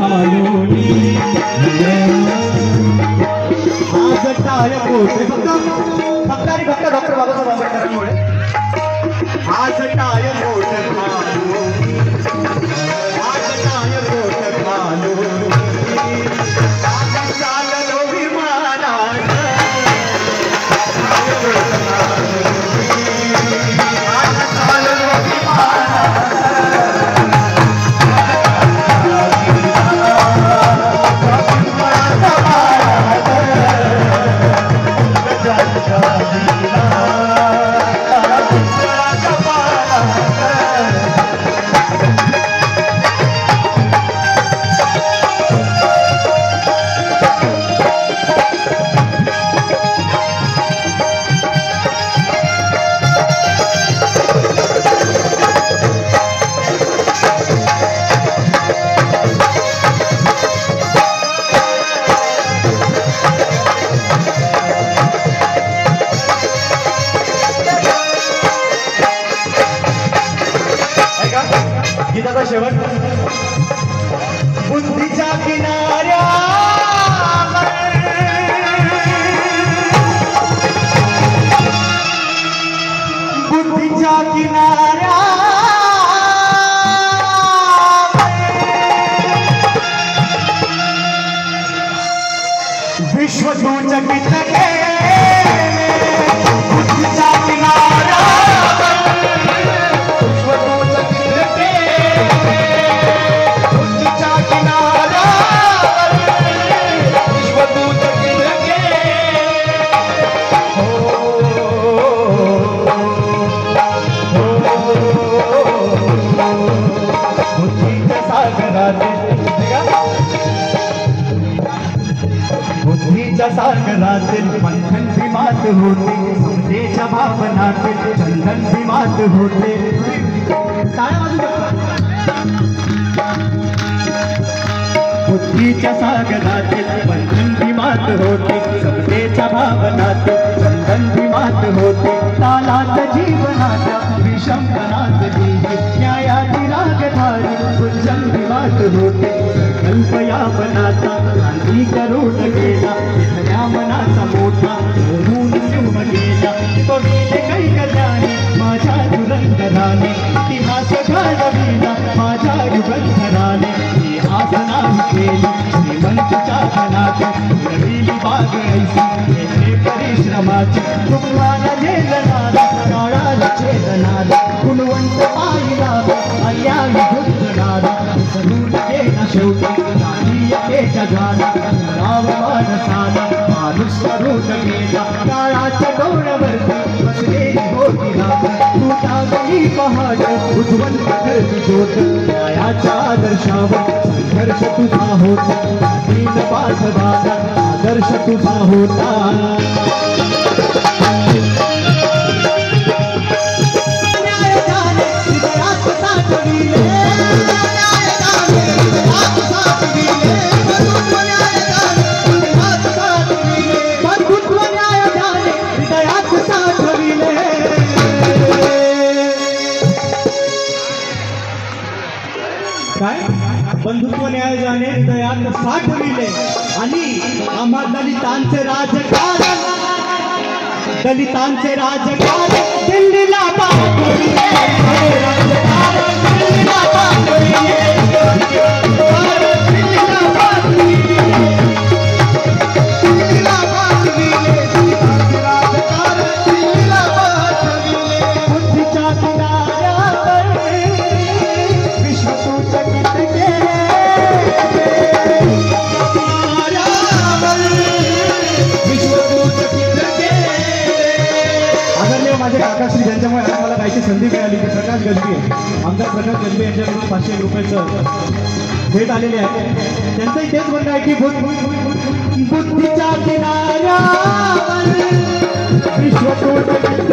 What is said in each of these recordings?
घालूनी आज टाळ पोटे फक्त आणि फक्त डॉक्टर बाबासाहेब आंबेडकरांमुळे आज टाळ पोटे घालूनी आज टाळ पोटे घालूनी आज चाललो विमानात आज चाललो विमानात गीताचा शेवट बुद्धीच्या किनाऱ्या बुद्धीच्या किनाऱ्या विश्व चकित बुद्धीच्या किनाऱ्या बुद्धीच्या सागरातील मंथन विमात होते समतेच्या भावनातील चंदन विमात होते बुद्धीच्या सागरातील मंथन विमात होते समतेच्या भावनातील चंदन विमात होते तालात जीवनाच्या विषमपणात लिही न्यायाची रागधारी कुंजन विमात होते कल्पयापनाचा गांधी करून गेला इथल्या मनाचा मोठा होऊन शिव गेला तो गेले काही कल्याणे माझ्या दुरंधराने इतिहास घडविला माझ्या युगंधराने ही आसना केली श्रीमंतच्या धनाची उडविली बाग ऐसी येथे परिश्रमाची तुम्हाला झेलणारा काळाला छेदणारा गुणवंत पाहिला अन्यायी युद्धणारा सरून गेला शेवटी जातीयतेच्या झाला राव मानसाला माणूस करून गेला काळाच्या डोळ्यावरती बसलेली होती राग तुझ्या गली पहाड उज्ज्वल करती ज्योत न्यायाच्या आदर्शावर संघर्ष तुझा होता दीन बांधवाला आदर्श तुझा होता बंधुत्व न्यायाने हृदयात साठविले आणि आम्हा दलितांचे राजकारण दिल्लीला पाठविले दिल्लीला पाठविले काकाश्री ज्यांच्यामुळे आज मला गायची संधी मिळाली की प्रकाश गजबी आमदार प्रकाश गजबी यांच्याकडून 500 रुपयाचं भेट आलेले आहे त्यांचंही तेच म्हणणं आहे की बुद्धीच्या किनाऱ्यावर विश्वकोट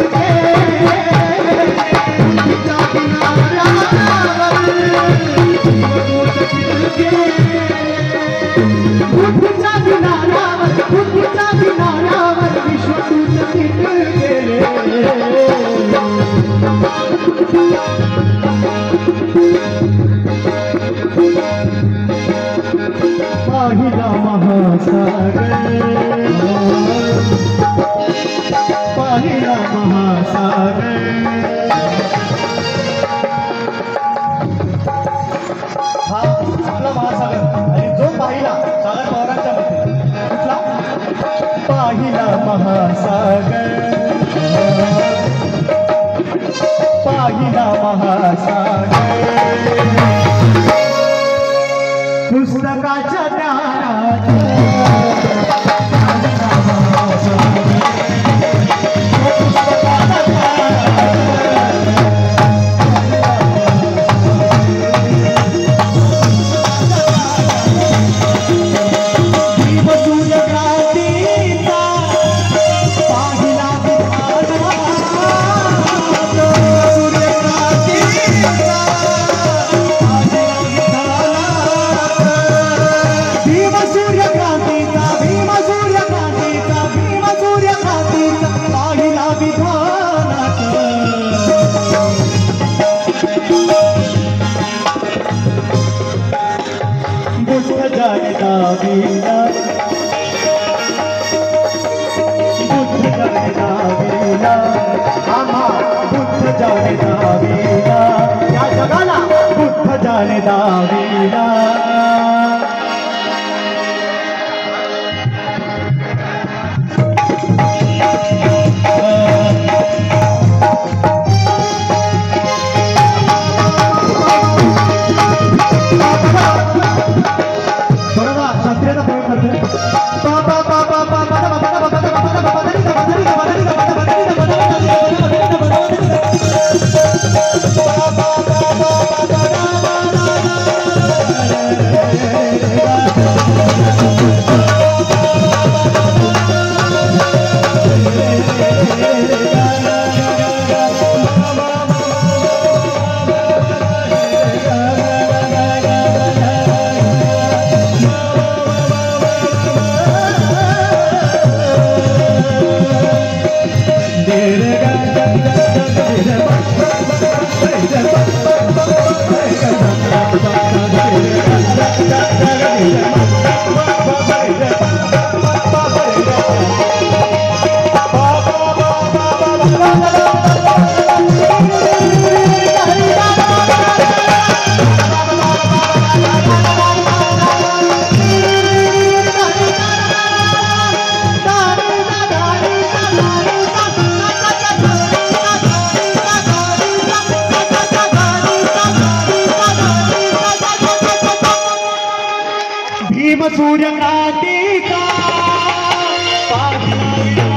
बुद्धीच्या किनाऱ्यावर बुद्धीच्या किनाऱ्यावर विश्वकोट गेले पाहिला महासागर पाहिला महासागर हा आपला महासागर आणि जो पाहिला सागर पवारांच्या मध्ये कुठला पाहिला महासागर पाहिला महासागर पुस्तकाच्या ज्ञानात या जगाला बुद्ध जाणे दाविला बरोबर शास्त्रीयचा प्रयोग करतोय भीम सूर्य क्रांतीचा